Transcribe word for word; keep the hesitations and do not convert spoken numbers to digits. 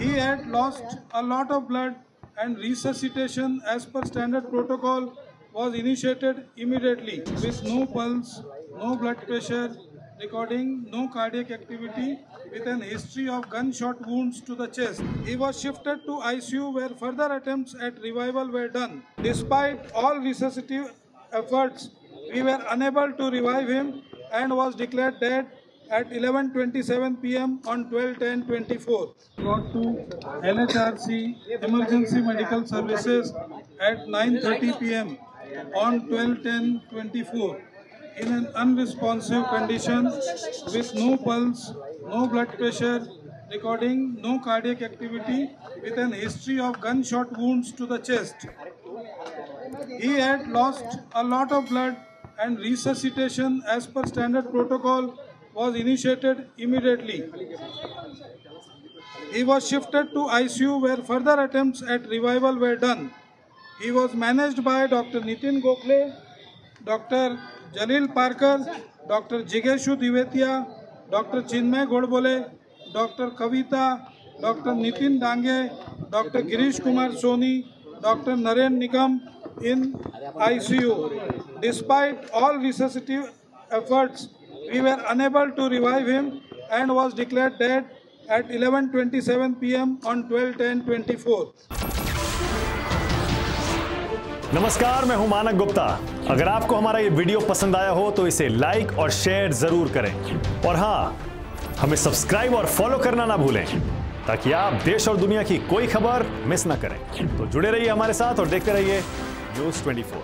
He had lost a lot of blood and resuscitation as per standard protocol was initiated immediately with no pulse, no blood pressure, recording no cardiac activity with an history of gunshot wounds to the chest. He was shifted to I C U where further attempts at revival were done. Despite all resuscitative efforts, we were unable to revive him and was declared dead at eleven twenty-seven p m on twelve ten twenty-four. Brought to L H R C Emergency Medical Services at nine thirty p m on twelve ten twenty-four in an unresponsive condition with no pulse, no blood pressure, recording no cardiac activity with an history of gunshot wounds to the chest. He had lost a lot of blood and resuscitation as per standard protocol was initiated immediately. He was shifted to I C U where further attempts at revival were done. He was managed by Doctor Nitin Gokhale, Doctor Jalil Parkar, Doctor Jigeshu Divetia, Doctor Chinmay Godbole, Doctor Kavita, Doctor Nitin Dange, Doctor Girish Kumar Soni, Doctor Naren Nigam in I C U. Despite all resuscitative efforts, we were unable to revive him and was declared dead at eleven twenty-seven p m on twelve ten twenty-four. नमस्कार, मैं हूं मानक गुप्ता। अगर आपको हमारा ये video पसंद आया हो तो इसे लाइक और शेयर जरूर करें और हाँ, हमें सब्सक्राइब और फॉलो करना ना भूलें ताकि आप देश और दुनिया की कोई खबर मिस ना करें। तो जुड़े रहिए हमारे साथ और देखते रहिए न्यूज़ चौबीस।